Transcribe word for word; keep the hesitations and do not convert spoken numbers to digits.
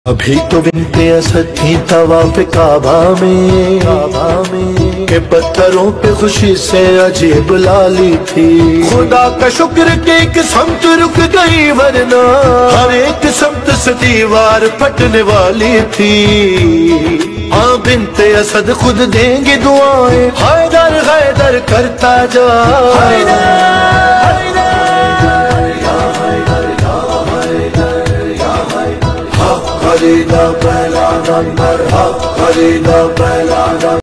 अभी तो बिनते असद थी तवाफ काबा में, काबा में के पत्थरों पे खुशी से अजीब लाली थी। खुदा का शुक्र के एक समत रुक गई, वरना हर एक समत से दीवार फटने वाली थी। हाँ बिनते असद खुद देंगे दुआएं, हैदर हैदर करता जा। खलीदा पहला नंबर, खलीदा पहला नंबर।